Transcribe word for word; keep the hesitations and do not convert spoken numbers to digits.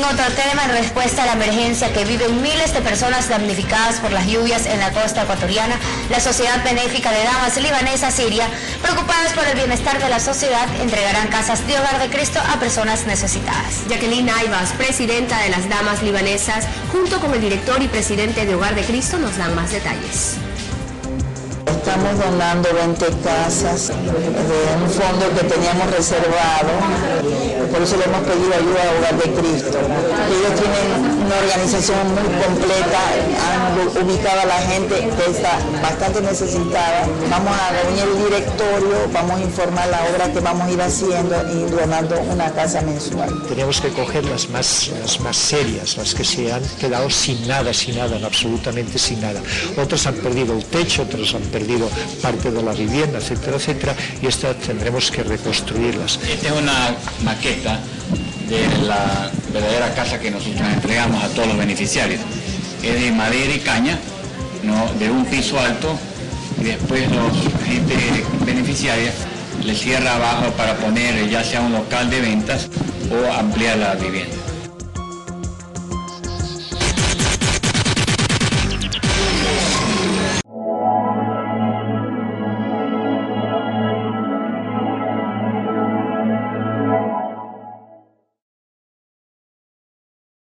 otro tema, en respuesta a la emergencia que viven miles de personas damnificadas por las lluvias en la costa ecuatoriana, la Sociedad Benéfica de Damas Libanesas Siria, preocupadas por el bienestar de la sociedad, entregarán casas de Hogar de Cristo a personas necesitadas. Jacqueline Aivas, presidenta de las Damas Libanesas, junto con el director y presidente de Hogar de Cristo, nos dan más detalles. Estamos donando veinte casas de un fondo que teníamos reservado, por eso le hemos pedido ayuda a Hogar de Cristo. Ellos tienen una organización muy completa, han ubicado a la gente que está bastante necesitada. Vamos a reunir el directorio, vamos a informar la obra que vamos a ir haciendo y donando una casa mensual. Tenemos que coger las más, las más serias, las que se han quedado sin nada, sin nada, absolutamente sin nada. Otros han perdido el techo, otros han perdido parte de la vivienda, etcétera, etcétera, y estas tendremos que reconstruirlas. Esta es una maqueta de la verdadera casa que nosotros entregamos a todos los beneficiarios. Es de madera y caña, ¿no? De un piso alto, y después la gente beneficiaria le cierra abajo para poner ya sea un local de ventas o ampliar la vivienda.